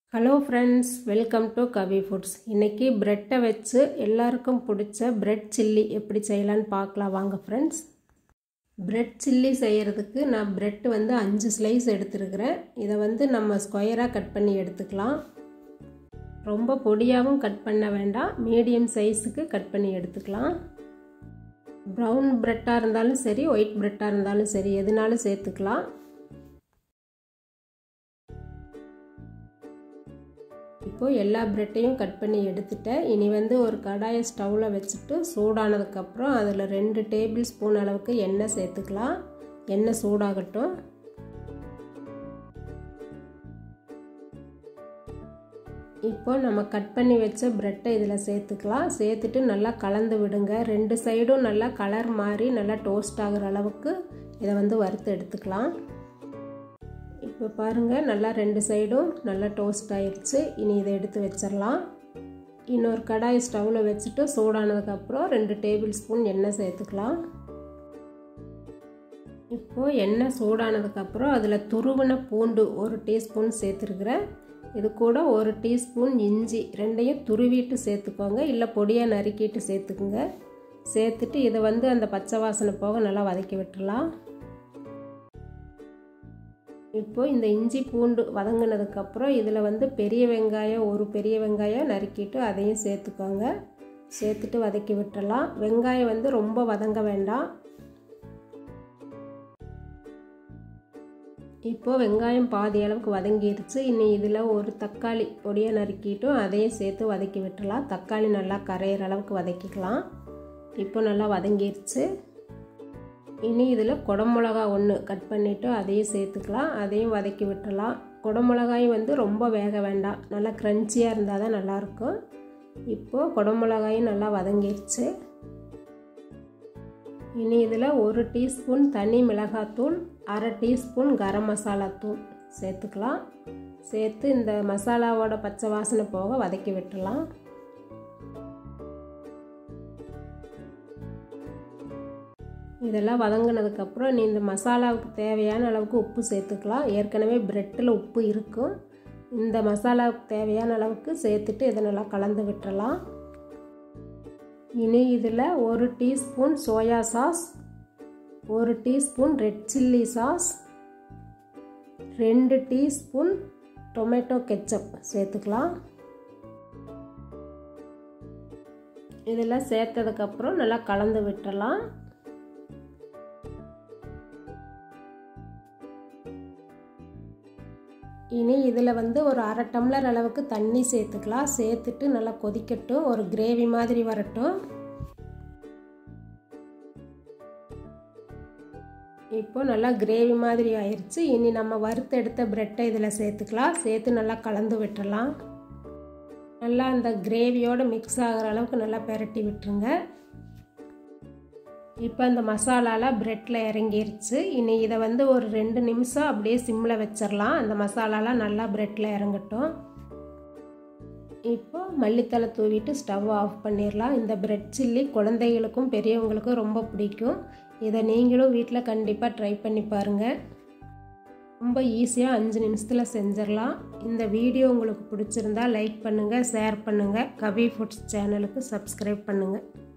Hello friends, welcome to Kavi Foods. இன்னைக்கு பிரெட்டை வச்சு எல்லாருக்கும் பிடிச்ச பிரெட் சில்லி எப்படி செய்யலாம்னு பார்க்கலாம் வாங்க friends. பிரெட் சில்லி செய்யிறதுக்கு நான் பிரெட் வந்து 5 ஸ்லைஸ் எடுத்துக்கிறேன். இத வந்து நம்ம ஸ்கொயரா கட் பண்ணி எடுத்துக்கலாம். ரொம்ப பொடியாவும் கட் பண்ண வேண்டாம், மீடியம் சைஸ்க்கு கட் பண்ணி எடுத்துக்கலாம். brown பிரெட்டா இருந்தாலும் சரி, white பிரெட்டா இருந்தாலும் சரி, எதுனாலும் சேர்த்துக்கலாம். இப்போ எல்லா பிரெட்டையும் கட் பண்ணி எடுத்துட்டேன். இனி வந்து ஒரு கடாயை ஸ்டவ்ல வச்சிட்டு சூடானதுக்கு அப்புறம் அதுல 2 டேபிள் ஸ்பூன் அளவுக்கு எண்ணெய் சேர்த்துக்கலாம். எண்ணெய் சூடாகட்டும். இப்போ நம்ம கட் பண்ணி வச்ச பிரெட்டை இதல சேர்த்துக்கலாம். சேர்த்துட்டு நல்லா கலந்து விடுங்க. ரெண்டு சைடும் நல்லா கலர் மாறி நல்லா டோஸ்ட் ஆகுற அளவுக்கு இத வந்து வறுத்து எடுத்துக்கலாம். இப்போ பாருங்க நல்லா ரெண்டு சைடும் நல்லா டோஸ்ட் ஆயிருச்சு. இனி இத எடுத்து வெச்சிரலாம். இன்னொரு கடாய் ஸ்டவ்ல வச்சிட்டு சூடானதுக்கு அப்புறம் 2 டேபிள் ஸ்பூன் எண்ணெய் சேர்த்துக்கலாம். இப்போ எண்ணெய் சூடானதுக்கு அப்புறம் அதுல துருவின பூண்டு 1 டீஸ்பூன் சேர்த்துக்கிறேன். இது கூட 1 டீஸ்பூன் இஞ்சி ரெண்டையும் துருவிட்டு சேர்த்துக்கோங்க, இல்ல பொடியா நறுக்கிட்டு சேர்த்துக்குங்க. சேர்த்துட்டு இத வந்து அந்த பச்சை வாசனை போக நல்லா வதக்கி விட்டுறலாம். இப்போ இந்த இஞ்சி பூண்டு வதங்கினதுக்கு அப்புறம் இதுல வந்து பெரிய வெங்காயம் ஒரு பெரிய வெங்காயம் நறுக்கிட்டு அதையும் சேர்த்துக்கோங்க. சேர்த்துட்டு வதக்கி விட்டுறலாம். வெங்காயம் வந்து ரொம்ப வதங்க வேண்டாம். இப்போ வெங்காயம் பாதி அளவுக்கு வதங்கிருச்சு. இனி இதுல ஒரு தக்காளி பொடியா நறுக்கிட்டு அதையும் சேர்த்து வதக்கி விட்டுறலாம். தக்காளி நல்லா கரையிற அளவுக்கு வதக்கிக்கலாம். இப்போ நல்லா வதங்கிருச்சு. இனி இதுல குடமிளகாய் 1 கட் பண்ணிட்டு அதையும் சேர்த்துக்கலாம். அதையும் வதக்கி விட்டுறலாம். குடமிளகாய் வந்து ரொம்ப வேக வேண்டாம், நல்லா கிரன்ச்சியா இருந்தா தான் நல்லா இருக்கும். இப்போ குடமிளகாய் நல்லா வதங்கிருச்சு. இனி இதுல 1 டீஸ்பூன் தனி மிளகாய் தூள், 1/2 டீஸ்பூன் கரம் மசாலா தூள் சேர்த்துக்கலாம். சேர்த்து இந்த மசாலாவோட பச்சை வாசனை போக வதக்கி விட்டுறலாம். இதெல்லாம் வதங்கினதுக்கு அப்புறம் நீ இந்த மசாலாவுக்கு தேவையான அளவுக்கு உப்பு சேர்த்துக்கலாம். ஏற்கனவே பிரெட்ல உப்பு இருக்கும். இந்த மசாலாவுக்கு தேவையான அளவுக்கு சேர்த்துட்டு இத நல்லா கலந்து விட்டுறலாம். இனி இதுல 1 teaspoon soya sauce, 1 teaspoon red chilli sauce, 2 teaspoon tomato ketchup சேர்த்துக்கலாம். இதெல்லாம் சேர்த்ததுக்கு அப்புறம் நல்லா கலந்து விட்டுறலாம். இனி இதுல வந்து ஒரு 1/2 டம்ளர் அளவுக்கு தண்ணி சேர்த்துக்கலாம். சேர்த்துட்டு நல்லா கொதிக்கட்டும், ஒரு கிரேவி மாதிரி வரட்டும். இப்போ நல்லா கிரேவி மாதிரி ஆயிருச்சு. இனி நம்ம வறுத்து எடுத்த பிரெட்டை இதுல சேர்த்துக்கலாம். சேர்த்து நல்லா கலந்து விட்டுறலாம். நல்லா அந்த கிரேவியோட மிக்ஸ் ஆகுற அளவுக்கு நல்லா பெரட்டி விட்டுருங்க. இப்போ அந்த மசாலால பிரெட்ல இறங்கிருச்சு. இனி இத வந்து ஒரு 2 நிமிஷம் அப்படியே சிம்ல வச்சிரலாம். அந்த மசாலால நல்லா பிரெட்ல இறங்கட்டும். இப்போ மல்லித்தலை தூவிட்டு ஸ்டவ் ஆஃப் பண்ணிரலாம். இந்த பிரெட் சில்லி குழந்தைகளுக்கும் பெரியவங்களுக்கும் ரொம்ப பிடிக்கும். இத நீங்களும் வீட்ல கண்டிப்பா ட்ரை பண்ணி பாருங்க. ரொம்ப ஈஸியா 5 நிமிஷத்துல செஞ்சிரலாம். இந்த வீடியோ உங்களுக்கு பிடிச்சிருந்தா லைக் பண்ணுங்க, ஷேர் பண்ணுங்க. கவி ஃபுட்ஸ் சேனலுக்கு சப்ஸ்கிரைப் பண்ணுங்க.